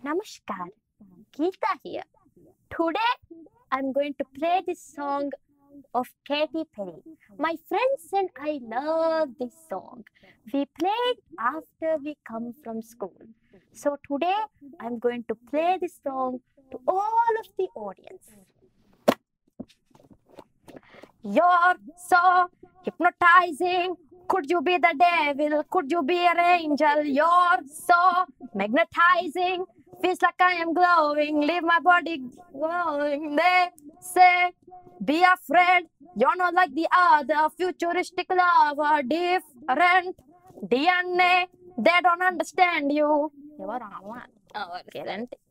Namaskar, Geetha here. Today I'm going to play this song of Katy Perry. My friends and I love this song. We play it after we come from school. So today I'm going to play this song to all of the audience. You're so hypnotizing. Could you be the devil? Could you be an angel? You're so magnetizing. Feels like I am glowing. Leave my body glowing. They say, be afraid. You're not like the other futuristic lover. Different DNA. They don't understand you. Guarantee.